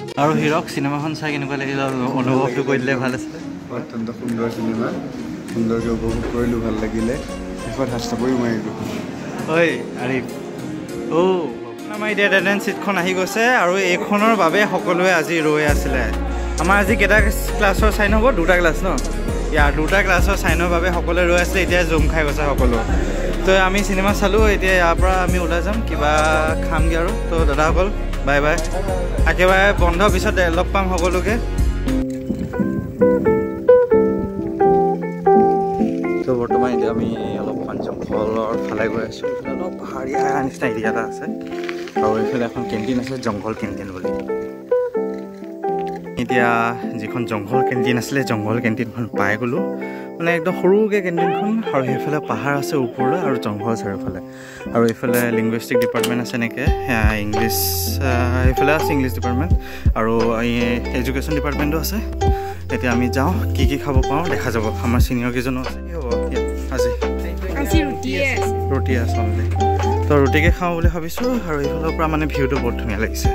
আৰু হিৰক চিনেমাখন চাই কেনেকুৱা লাগিল অনুভৱটো কৰি দিলে ভাল আছিলে অত্যন্ত সুন্দৰ চিনেমা সুন্দৰকৈ উপভোগ কৰিলোঁ ভাল লাগিলে শেষত হাস্তাপৰি মাৰিলোঁ ঐ আৰিফ আমাৰ এতিয়া এটেণ্ডেঞ্চ ছিটখন আহি গৈছে আৰু এইখনৰ বাবে সকলোৱে আজি ৰৈ আছিলে আমাৰ আজি কেইটা ক্লাছৰ চাইন হ'ব 2টা ক্লাছ ন ইয়াৰ 2টা ক্লাছৰ চাইনৰ বাবে সকলোৱে ৰৈ আছিলে এতিয়া জুম খাই গৈছে সকলো তো আমি চিনেমা চালোঁ এতিয়া ইয়াৰ পৰা আমি ওলাই যাম কিবা খামগৈ আৰু তো দাদাসকল বাই বাই একেবাৰে বন্ধ পিছত লগ পাম সকলোকে তো বৰ্তমান এতিয়া আমি অলপমান জংঘলৰ ফালে গৈ আছোঁ অলপ পাহাৰীয়া নিচিনা এৰিয়া এটা আছে আৰু এইফালে এখন কেণ্টিন আছে জংঘল কেণ্টিন বুলি এতিয়া যিখন জংঘল কেণ্টিন আছিলে জংঘল কেণ্টিনখন পাই গ'লোঁ মানে একদম সৰুকৈ কেণ্টিনখন আৰু সেইফালে পাহাৰ আছে ওপৰলৈ আৰু জংঘল চাৰিওফালে আৰু এইফালে লিংগুইষ্টিক ডিপাৰ্টমেণ্ট আছে এনেকৈ ইংলিছ এইফালে আছে ইংলিছ ডিপাৰ্টমেণ্ট আৰু এডুকেশ্যন ডিপাৰ্টমেণ্টো আছে এতিয়া আমি যাওঁ কি খাব পাওঁ দেখা যাব আমাৰ ছিনিয়ৰ কেইজনো আছে কি হ'ব আজি ৰুটি আছে অনলি তো ৰুটিকে খাওঁ বুলি ভাবিছোঁ আৰু এইফালৰ পৰা মানে ভিউটো বহুত ধুনীয়া লাগিছে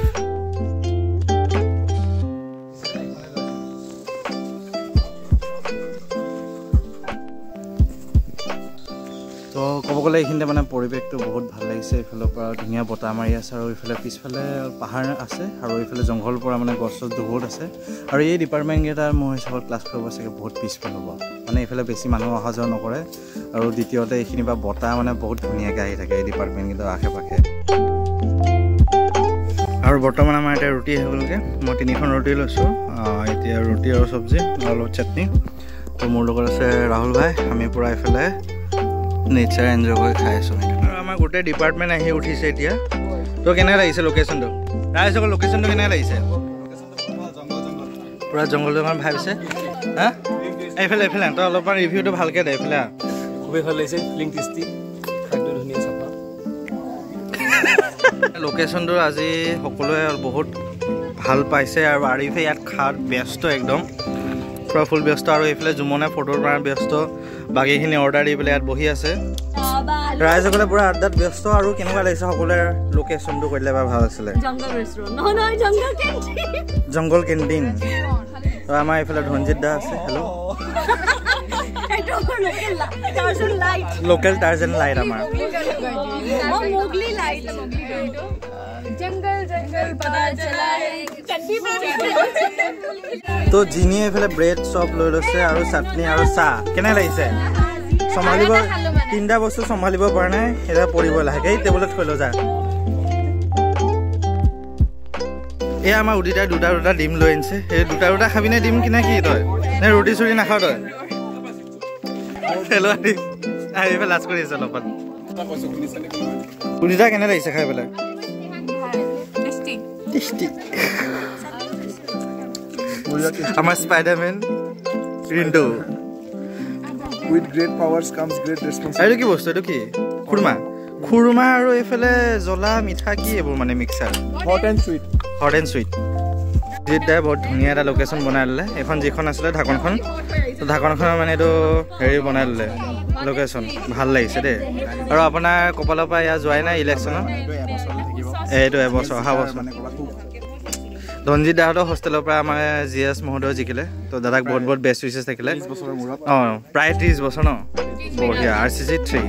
তো ক'ব গ'লে এইখিনিতে মানে পৰিৱেশটো বহুত ভাল লাগিছে এইফালৰ পৰা ধুনীয়া বতাহ মাৰি আছে আৰু এইফালে পিছফালে পাহাৰ আছে আৰু এইফালে জংঘলৰ পৰা মানে গছ চছ বহুত আছে আৰু এই ডিপাৰ্টমেণ্টকেইটা মোৰ হিচাপত ক্লাছ কৰিব চাগে বহুত পিছফাল হ'ব মানে এইফালে বেছি মানুহ অহা যোৱা নকৰে আৰু দ্বিতীয়তে এইখিনি পৰা বতাহ মানে বহুত ধুনীয়াকৈ আহি থাকে এই ডিপাৰ্টমেণ্টকেইটাৰ আশে পাশে আৰু বৰ্তমান আমাৰ এতিয়া ৰুটি আহি গ'লগৈ মই 3খন ৰুটি লৈছোঁ এতিয়া ৰুটি আৰু চব্জি আৰু চাটনি তো মোৰ লগত আছে ৰাহুল ভাই আমি পূৰা এইফালে নেচাৰ এনজয় কৰি খাই আছোঁ আৰু আমাৰ গোটেই ডিপাৰ্টমেণ্ট আহি উঠিছে এতিয়া তো কেনেকৈ লাগিছে লোকেশ্যনটো ৰাইজসকল লোকেশ্যনটো কেনেকৈ লাগিছে পূৰা জংঘল জংঘল ভাবিছে হা এইফালে তই অলপমান ৰিভিউটো ভালকৈ দে এইফালে খুবেই ভাল লাগিছে ফিলিং টেষ্টি খাদ্য ধুনীয়া চাফা লোকেশ্যনটো আজি সকলোৱে বহুত ভাল পাইছে আৰু আৰিফে ইয়াত খাত ব্যস্ত একদম পুৰা ফুল ব্যস্ত আৰু এইফালে জুমনে ফটোৰ পৰা ব্যস্ত বাকীখিনি অৰ্ডাৰ দি পেলাই ইয়াত বহি আছে ৰাইজসকলে পুৰা আড্ডাত ব্যস্ত আৰু কেনেকুৱা লাগিছে সকলোৱে লোকেশ্যনটো কৰিলে বা ভাল আছিলে জংঘল কেণ্টিন তো আমাৰ এইফালে ধনজিত দা আছে হেল্ল' লোকেল টাৰ্জন লাইট আমাৰ তো জিনিয়ে এইফালে ব্ৰেড চপ লৈ লৈছে আৰু চাটনি আৰু চাহ কেনে লাগিছে চম্ভালিব 3টা বস্তু চম্ভালিব পৰা নাই এটা পৰিব লাহেকে এই টেবুলত থৈ লৈ যা এয়া আমাৰ উদিতাই দুটা ডিম লৈ আনিছে সেই দুটা খাবিনে ডিম কিনে কি তই নে ৰুটি চুটি নাখাৱ তই হেল্ল' আহি পেলাই লাজ কৰি আছে অলপমান উদিতা কেনে লাগিছে খাই পেলাই আমাৰ Spiderman Rintu with great powers comes great responsibility এইটো কি বস্তু এইটো কি খুৰমা আৰু এইফালে জ্বলা মিঠা কি এইবোৰ মানে মিক্সাৰ hot and sweet জিদাই বহুত ধুনীয়া এটা লোকেশ্যন বনাই দিলে এইখন যিখন আছিলে ঢাকনখন তো ঢাকনখনৰ মানে এইটো হেৰি বনাই দিলে লোকেশ্যন ভাল লাগিছে দেই আৰু আপোনাৰ কপালৰ পৰা ইয়াত যোৱাই নাই ইলেকশ্যনত এইটো এবছৰ অহা বছৰ ধনজিত দাহঁতৰ হোষ্টেলৰ পৰা আমাৰ GS মহোদয় জিকিলে তো দাদাক বহুত বহুত বেষ্ট উইচেছ থাকিলে অঁ প্ৰায় 30 বছৰ ন বঢ়িয়া RCC 3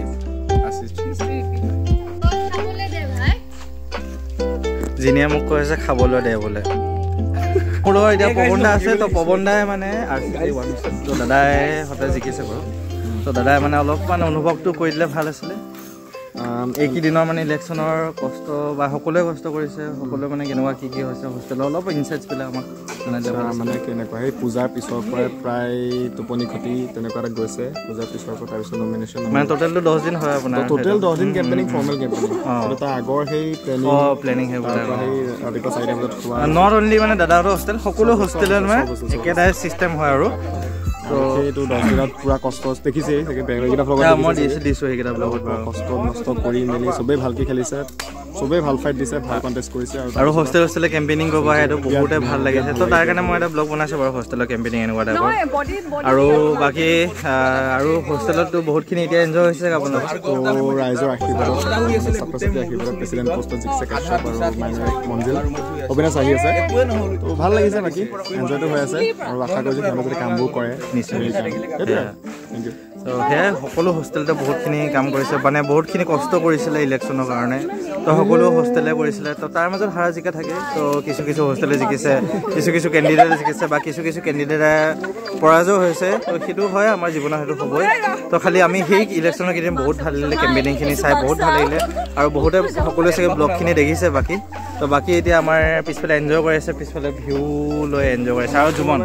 জিনিয়ে মোক কৈ আছে খাবলৈ দে বোলে মোৰ লগত এতিয়া পৱন দা আছে তো পৱন দাই মানে RCC 1 তো দাদাই সদায় জিকিছে বাৰু তো দাদাই মানে অলপমান অনুভৱটো কৰি দিলে ভাল আছিলে এইকেইদিনৰ মানে ইলেকশ্যনৰ কষ্ট বা সকলোৱে কষ্ট কৰিছে সকলোৱে মানে কেনেকুৱা কি হৈছে হোষ্টেলৰ অলপ ইনচাইটছ পেলাই আমাক মানে কেনেকুৱা সেই পূজাৰ পিছৰ পৰাই প্ৰায় টোপনি খতি তেনেকুৱা এটা গৈছে পূজাৰ পিছৰ পৰা তাৰপিছত নমিনেশ্যন মানে টোটেলটো 10 দিন হয় আপোনাৰ টোটেল 10 দিন কেম্পেইনিং ফৰ্মেল কেম্পেইনিং তাৰ আগৰ সেই প্লেনিং সেইবোৰ সেই ৰাতিপুৱা 4 বজাত খোৱা নট অনলি মানে দাদাহঁতৰ হোষ্টেল সকলো হোষ্টেলৰ মানে একেটাই চিষ্টেম হয় আৰু তো এইটো 10 দিনত পুৰা কষ্ট দেখিছে চাগে বেগকেইটা ফ্লগত মই দিছোঁ সেইকেইটা ব্লগত কষ্ট নষ্ট কৰি মেলি চবেই ভালকৈ খেলিছে চবেই ভাল ফাইট দিছে, ভাল কণ্টেষ্ট কৰিছে আৰু হোষ্টেলে কেম্পেইনিং কৰিব আহে, এইটো বহুতে ভাল লাগিছে। তো তাৰ কাৰণে মই এটা ব্লগ বনাইছোঁ বাৰু হোষ্টেলৰ কেম্পেইনিং এনেকুৱা টাইপৰ। আৰু বাকী আৰু হোষ্টেলতো বহুতখিনি এতিয়া এনজয় হৈছে আপোনালোক। তো ৰাইজৰ আশীৰ্বাদত, ছাত্ৰ ছাত্ৰীৰ আশীৰ্বাদত প্ৰেচিডেণ্ট পষ্টত জিকিছে কাশ্যপ আৰু মঞ্জিল অবিনাশ আহি আছে। তো ভাল লাগিছে, বাকী এনজয়টো হৈ আছে আৰু আশা কৰিছোঁ তেওঁলোকে যদি কামবোৰ কৰে নিশ্চয়। Thank you. তো সেয়াই সকলো হোষ্টেলতে বহুতখিনি কাম কৰিছে, মানে বহুতখিনি কষ্ট কৰিছিলে ইলেকশ্যনৰ কাৰণে। তো সকলো হোষ্টেলে কৰিছিলে। তো তাৰ মাজত হাৰা জিকা থাকে। তো কিছু হোষ্টেলে জিকিছে, কিছু কেণ্ডিডেটে জিকিছে বা কিছু কেণ্ডিডেটে পৰাজয় হৈছে। তো সেইটো হয়, আমাৰ জীৱনত সেইটো হ'বই। তো খালি আমি সেই ইলেকশ্যনৰ কেইদিন বহুত ভাল লাগিলে, কেম্পেইনিংখিনি চাই বহুত ভাল লাগিলে আৰু বহুতে সকলোৱে চাগে ব্লগখিনি দেখিছে বাকী। তো বাকী এতিয়া আমাৰ পিছফালে এনজয় কৰি আছে, পিছফালে ভিউ লৈ এনজয় কৰি আছে। আৰু জুমন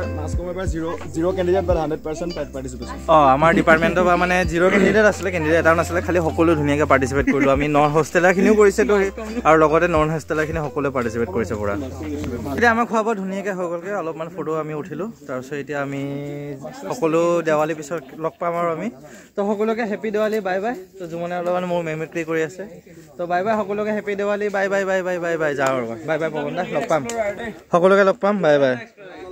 আমাৰ ডিপাৰ্টমেণ্টৰ পৰা মানে 0 কেণ্ডিডেট আছিলে, কেণ্ডিডেট এটাও নাছিলে, খালি সকলো ধুনীয়াকৈ পাৰ্টিচিপেট কৰিলোঁ আমি। নন হোষ্টেলাৰখিনিও কৰিছে তো, আৰু লগতে নন হোষ্টেলাৰখিনি সকলোৱে পাৰ্টিচিপেট কৰিছে পুৰা। এতিয়া আমাৰ খোৱা বোৱা ধুনীয়াকৈ হৈ গ'লগৈ, অলপমান ফটো আমি উঠিলোঁ। তাৰপিছত এতিয়া আমি সকলো দেৱালীৰ পিছত লগ পাম আৰু আমি। তো সকলোকে হেপী দেৱালী, বাই বাই। তো জুমনে অলপমান মোৰ মেমিক্ৰি কৰি আছে। তো বাই বাই সকলোকে, happy Diwali, bye bye bye bye bye bye. যাওঁ আৰু বাই বাই পৱন দা, লগ পাম সকলোকে, লগ পাম, বাই বাই।